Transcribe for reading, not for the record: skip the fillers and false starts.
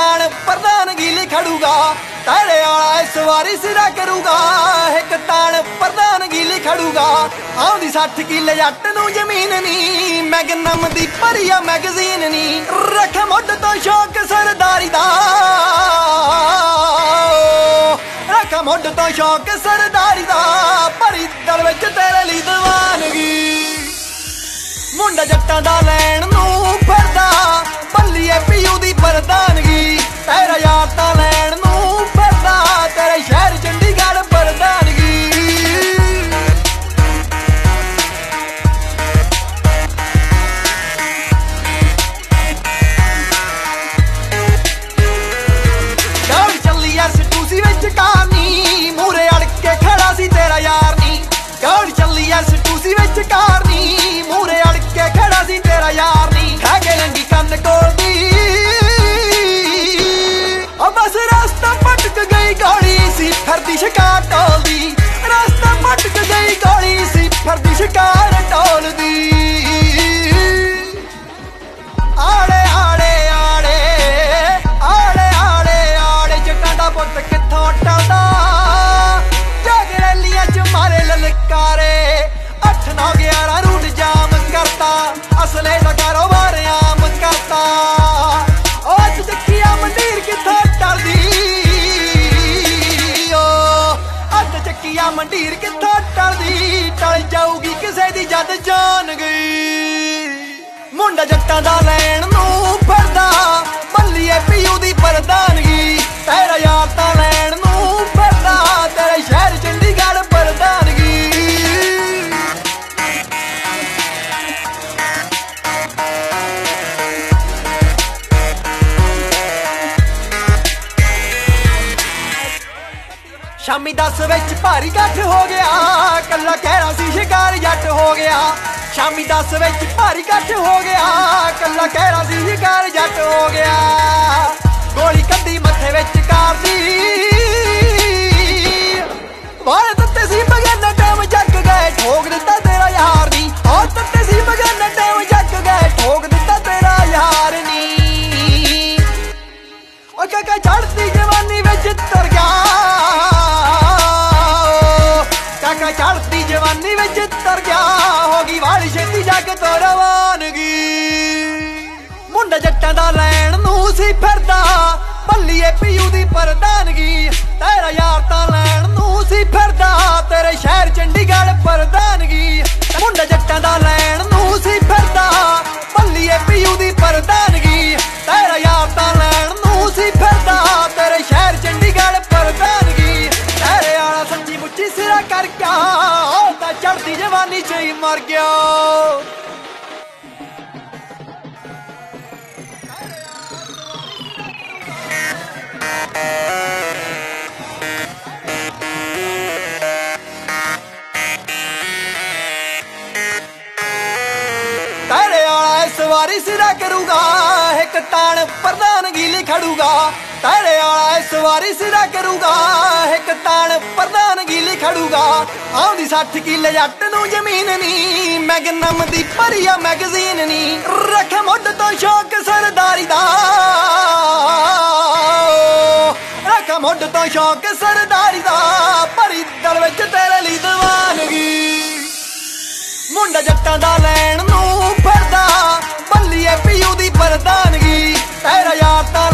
तान प्रधानगी लिख खड़ूगा तेरे आला इस वारी सिरा करूगा। एक तान प्रधानगी लिख खड़ूगा आउंदी 60 किले जट नूं जमीन नी मैगनम दी भरिया मैगजीन नी रख मुੱਢ तो शौक सरदारी दा रख मुੱਢ तो शौक सरदारी दा भरी दल विच तेरे लई दीवानगी। मुंडा जट्टां दा लैण नूं फिरदा बल्लीए पीयू दी प्रधानगी तेरा यार तां लैण नूं फिरदा तेरे शहर चंडीगढ़ प्रधानगी। दौड़ चली SCSU विच कारनी मूरे अड़ के खड़ा सी तेरा यार नी दौड़ चली SCSU विच कारनी मूरे अड़ के खड़ा सी तेरा यार नी खा के लंगी कन्न कोल दी बस रास्ता भटक गई गौली सी फरदी शिकार टोलदी रास्ता भटक गई गौली सी फरदी शिकार टोलदी। आड़े आड़े आड़े आड़े आड़े आड़े जट्टां दा पुत्त कित्थों टलदा जग रैलियां च मारे ललकारे 8 9 11 रूट जाम करता असले दा कारोबार आम करता अज चक्किया मंडीर कित्थों टलदी अज चक्किया मंडीर कित्थों टलदी टल जाऊगी किसे दी जद जान गई। मुंडा जट्टां दा लैण नूं फिरदा बल्लीए पीयू दी प्रधानगी तेरा यार तां लैण नूं फिरदा तेरे शहर चंडीगढ़ प्रधानगी। शामी 10 विच भारी इकट्ठ हो गया कल्ला कहरा सी शिकार जट हो गया। शामी 10 विच भारी इकट्ठ हो गया कल्ला कहरा सी शिकार जट हो गया। गोली कद्दी मत्थे विच कारदी वाले तत्ते सी बगैर टाइम जग गए ठोक दिता तेरा यार नी और तत्ते सी बगैर टाइम जग गए ठोक दिता तेरा यार नी। ओ काका चढ़ती जवानी विच तर गया काका चढ़ती जवानी विच तर गया होगी वाली छेती जग तो रवानगी। मुंडा जट्टां दा लैण नूं सी फिरदा बल्लीए पीयू दी प्रधानगी तेरा यार तां लैण नूं सी फिरदा तेरे शहर चंडीगढ़ प्रधानगी। मुंडा जट्टां दा लैण नूं सी फिरदा बल्लीए पीयू दी प्रधानगी तेरा यार तां लैण नूं सी फिरदा तेरे शहर चंडीगढ़ प्रधानगी। तेरे आला सच्ची मुच्ची सिरा कर गया ओ तां चढ़दी जवानी च ही मर गया। तेरे आला इस वारी सिरा करूगा एक तान प्रधानगी लिख खड़ूगा तेरे आला इस वारी सिरा करूगा एक तान प्रधानगी लिख खड़ूगा आउंदी 60 किले जट नूं जमीन नी मैगनम दी भरिया मैगजीन नी रख मुੱਢ तो शौक सरदारी दा रख मुੱਢ तो शौक सरदारी दा भरी दल विच तेरे लई दीवानगी। मुंडा जट्टां दा लैण नूं फिरदा बल्लीए पीयू दी प्रधानगी तेरा यार तां